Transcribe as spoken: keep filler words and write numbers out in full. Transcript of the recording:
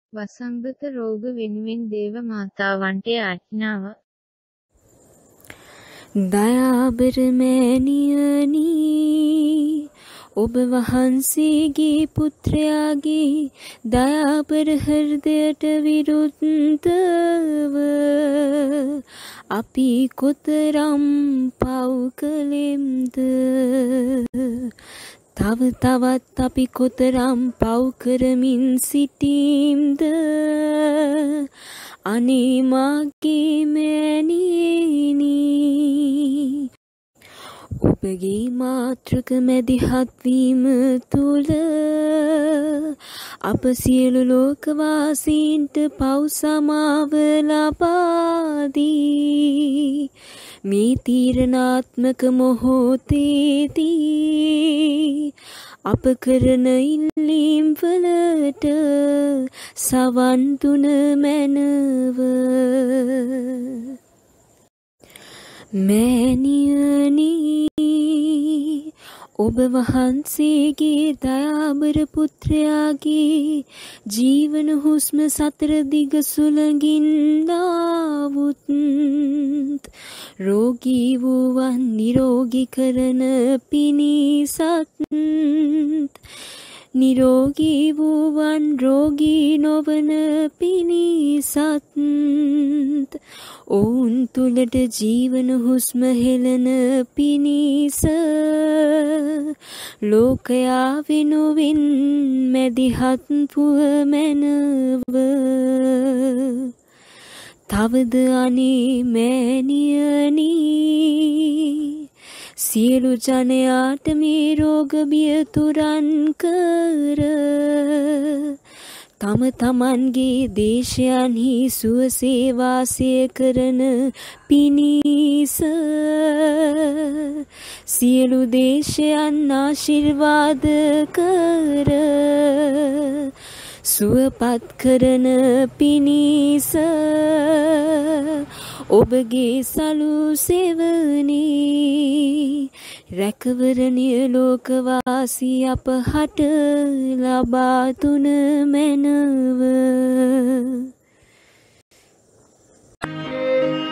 වසංගත රෝග වෙනුවෙන් දේව මාතාවන්ට යාඥාව. දයාබර මෑණියනි, ඔබ වහන්සේගේ පුත්‍රයාගේ දයාබර හෘදයට විරුද්ධව අපි කොතරම් පව් කළෙම්ද? තව තවත් අපි කොතරම් පව් කරමින් සිටීම්ද? අනේ මාගේ මෑණියනි, ඔබගේ මාතෘක මැදිහත් වීම තුළ අප සියලු ලෝකවාසීන්ට පව් සමාව ලබා දී මේ තීරණාත්මක මොහොතේදී අප කරන ඉල්ලීම් වලට සවන් දුන මැනව. මෑණියනි, ඔබ වහන්සේගේ දයාබර පුත්‍රයාගේ ජීවන හුස්ම සතර දිග සුළඟින් නාවුත් රෝගී වූවන් නිරෝගී කරන පිණිසත්, නිරෝගී වූවන් රෝගී නොවන පිණිසත්, ඔවුන් තුළට ජීවන හුස්ම හෙළන පිණිස ලෝකයා වෙනුවෙන් මැදිහත් පුව මැනව. තවද අනේ මෑණියනි, සියලු ජනයාට මේ රෝග බිය තුරන් කර තම තමන්ගේ දේශයන්හි සුවසේ වාසය කරන පිණිස සියලු දේශයන් ආශිර්වාද කර සුවපත් කරන පිණිස ඔබගේ සලු සෙවණේ රැකවරණය ලෝකවාසී අප හට ලබා තුන මැනව.